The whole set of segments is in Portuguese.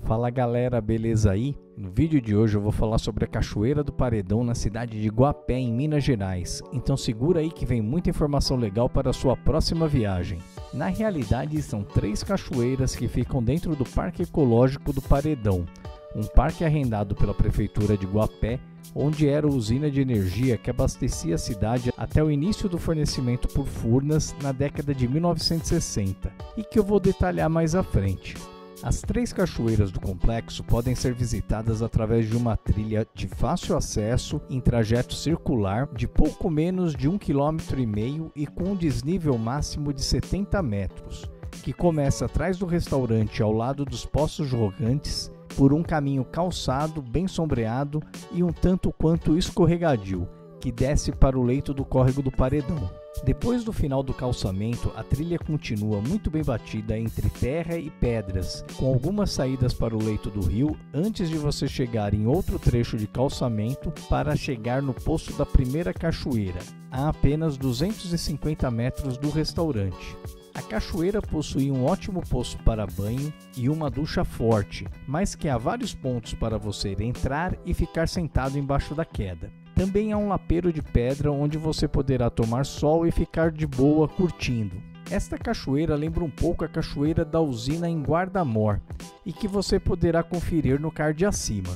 Fala galera, beleza aí? No vídeo de hoje eu vou falar sobre a Cachoeira do Paredão na cidade de Guapé, em Minas Gerais. Então segura aí que vem muita informação legal para a sua próxima viagem. Na realidade são 3 cachoeiras que ficam dentro do Parque Ecológico do Paredão, um parque arrendado pela Prefeitura de Guapé, onde era a usina de energia que abastecia a cidade até o início do fornecimento por Furnas na década de 1960, e que eu vou detalhar mais à frente. As 3 cachoeiras do complexo podem ser visitadas através de uma trilha de fácil acesso em trajeto circular de pouco menos de 1,5 km e com um desnível máximo de 70 metros, que começa atrás do restaurante ao lado dos poços rogantes, por um caminho calçado, bem sombreado e um tanto quanto escorregadio, que desce para o leito do córrego do Paredão. Depois do final do calçamento, a trilha continua muito bem batida entre terra e pedras, com algumas saídas para o leito do rio antes de você chegar em outro trecho de calçamento para chegar no poço da primeira cachoeira, a apenas 250 metros do restaurante. A cachoeira possui um ótimo poço para banho e uma ducha forte, mas que há vários pontos para você entrar e ficar sentado embaixo da queda. Também há um lapeiro de pedra onde você poderá tomar sol e ficar de boa curtindo. Esta cachoeira lembra um pouco a cachoeira da usina em Guarda-Mor e que você poderá conferir no card acima.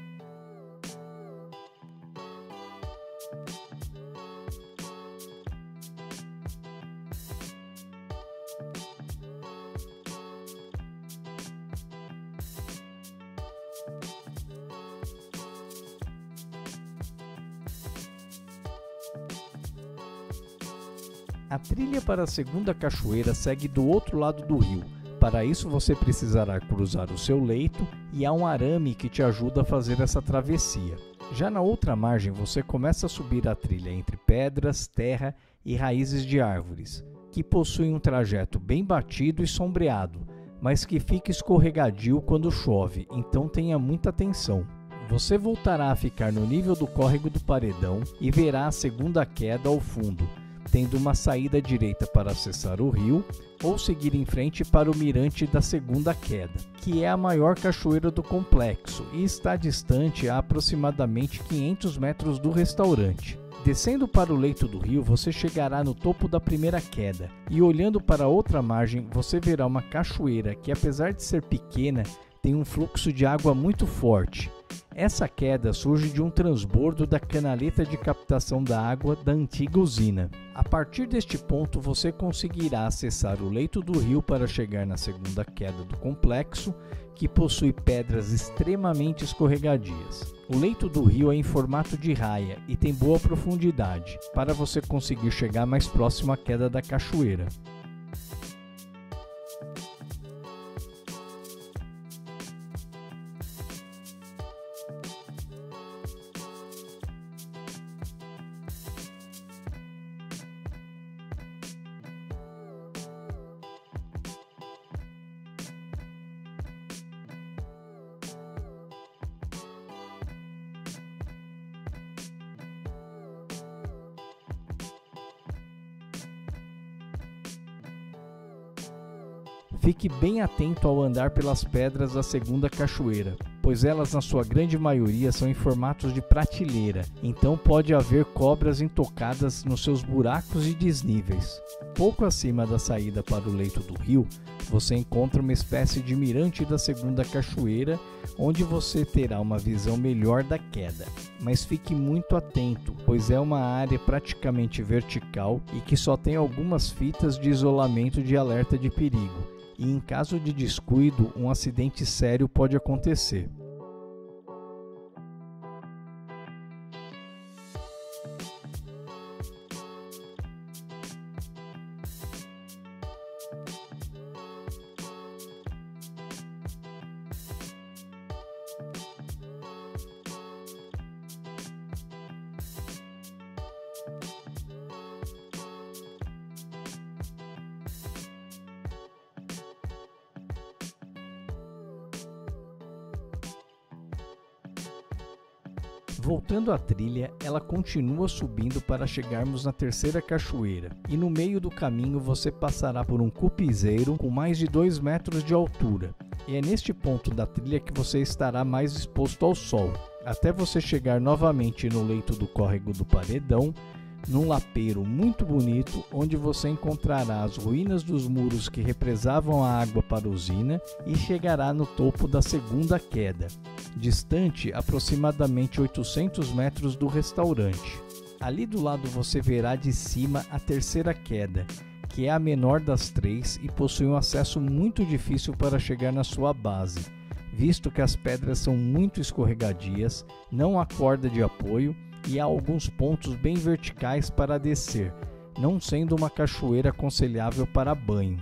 A trilha para a segunda cachoeira segue do outro lado do rio. Para isso você precisará cruzar o seu leito e há um arame que te ajuda a fazer essa travessia. Já na outra margem você começa a subir a trilha entre pedras, terra e raízes de árvores, que possui um trajeto bem batido e sombreado, mas que fica escorregadio quando chove, então tenha muita atenção. Você voltará a ficar no nível do córrego do Paredão e verá a segunda queda ao fundo, tendo uma saída direita para acessar o rio ou seguir em frente para o mirante da segunda queda, que é a maior cachoeira do complexo e está distante a aproximadamente 500 metros do restaurante. Descendo para o leito do rio, você chegará no topo da primeira queda e olhando para a outra margem, você verá uma cachoeira que, apesar de ser pequena, tem um fluxo de água muito forte. Essa queda surge de um transbordo da canaleta de captação da água da antiga usina. A partir deste ponto você conseguirá acessar o leito do rio para chegar na segunda queda do complexo, que possui pedras extremamente escorregadias. O leito do rio é em formato de raia e tem boa profundidade, para você conseguir chegar mais próximo à queda da cachoeira. Fique bem atento ao andar pelas pedras da segunda cachoeira, pois elas na sua grande maioria são em formatos de prateleira, então pode haver cobras intocadas nos seus buracos e desníveis. Pouco acima da saída para o leito do rio, você encontra uma espécie de mirante da segunda cachoeira, onde você terá uma visão melhor da queda. Mas fique muito atento, pois é uma área praticamente vertical e que só tem algumas fitas de isolamento de alerta de perigo. E em caso de descuido, um acidente sério pode acontecer. Voltando à trilha, ela continua subindo para chegarmos na terceira cachoeira, e no meio do caminho você passará por um cupizeiro com mais de 2 metros de altura. e é neste ponto da trilha que você estará mais exposto ao sol, até você chegar novamente no leito do córrego do Paredão, num lapeiro muito bonito, onde você encontrará as ruínas dos muros que represavam a água para a usina e chegará no topo da segunda queda, distante aproximadamente 800 metros do restaurante. Ali do lado você verá de cima a terceira queda, que é a menor das três e possui um acesso muito difícil para chegar na sua base, visto que as pedras são muito escorregadias, não há corda de apoio e há alguns pontos bem verticais para descer, não sendo uma cachoeira aconselhável para banho.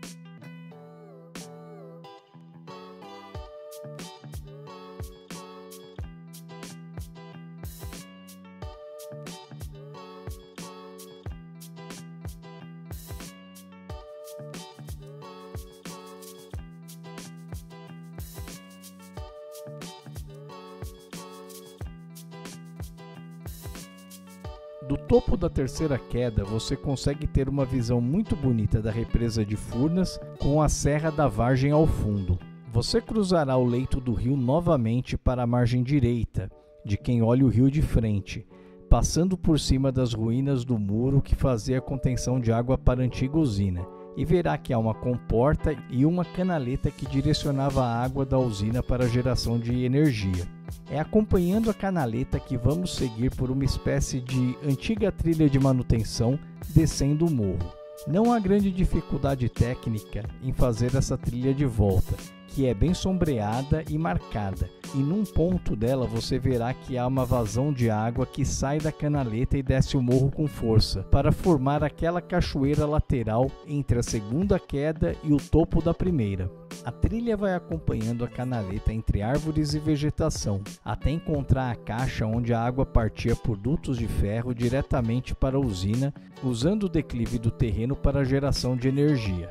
Do topo da terceira queda, você consegue ter uma visão muito bonita da represa de Furnas com a Serra da Vargem ao fundo. Você cruzará o leito do rio novamente para a margem direita, de quem olha o rio de frente, passando por cima das ruínas do muro que fazia a contenção de água para a antiga usina, e verá que há uma comporta e uma canaleta que direcionava a água da usina para a geração de energia. É acompanhando a canaleta que vamos seguir por uma espécie de antiga trilha de manutenção descendo o morro. Não há grande dificuldade técnica em fazer essa trilha de volta, que é bem sombreada e marcada, e num ponto dela você verá que há uma vazão de água que sai da canaleta e desce o morro com força, para formar aquela cachoeira lateral entre a segunda queda e o topo da primeira. A trilha vai acompanhando a canaleta entre árvores e vegetação, até encontrar a caixa onde a água partia por dutos de ferro diretamente para a usina, usando o declive do terreno para a geração de energia.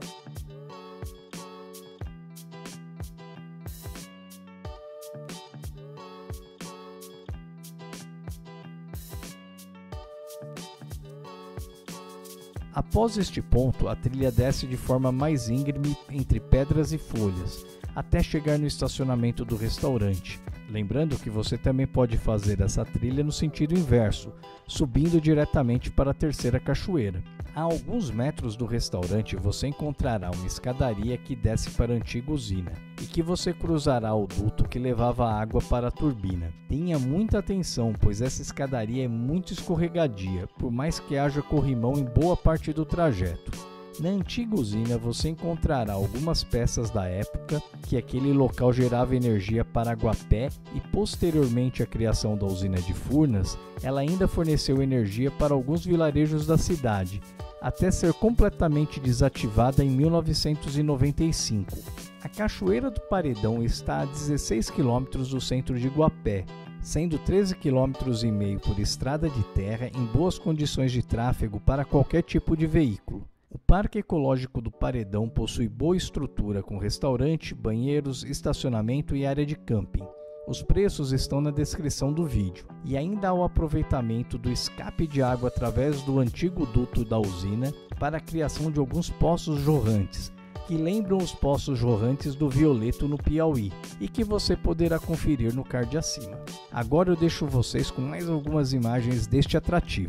Após este ponto, a trilha desce de forma mais íngreme entre pedras e folhas, até chegar no estacionamento do restaurante. Lembrando que você também pode fazer essa trilha no sentido inverso, subindo diretamente para a terceira cachoeira. A alguns metros do restaurante você encontrará uma escadaria que desce para a antiga usina e que você cruzará o duto que levava a água para a turbina. Tenha muita atenção, pois essa escadaria é muito escorregadia, por mais que haja corrimão em boa parte do trajeto. Na antiga usina você encontrará algumas peças da época que aquele local gerava energia para Guapé e posteriormente à criação da usina de Furnas, ela ainda forneceu energia para alguns vilarejos da cidade, até ser completamente desativada em 1995. A Cachoeira do Paredão está a 16 km do centro de Guapé, sendo 13,5 km por estrada de terra em boas condições de tráfego para qualquer tipo de veículo. O Parque Ecológico do Paredão possui boa estrutura com restaurante, banheiros, estacionamento e área de camping. Os preços estão na descrição do vídeo. E ainda há o aproveitamento do escape de água através do antigo duto da usina para a criação de alguns poços jorrantes, que lembram os poços jorrantes do Violeto no Piauí e que você poderá conferir no card acima. Agora eu deixo vocês com mais algumas imagens deste atrativo.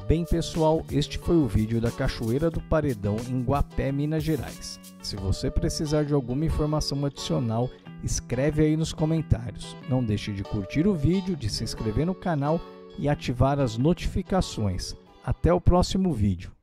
Bem pessoal, este foi o vídeo da Cachoeira do Paredão em Guapé, Minas Gerais. Se você precisar de alguma informação adicional, escreve aí nos comentários. Não deixe de curtir o vídeo, de se inscrever no canal e ativar as notificações. Até o próximo vídeo.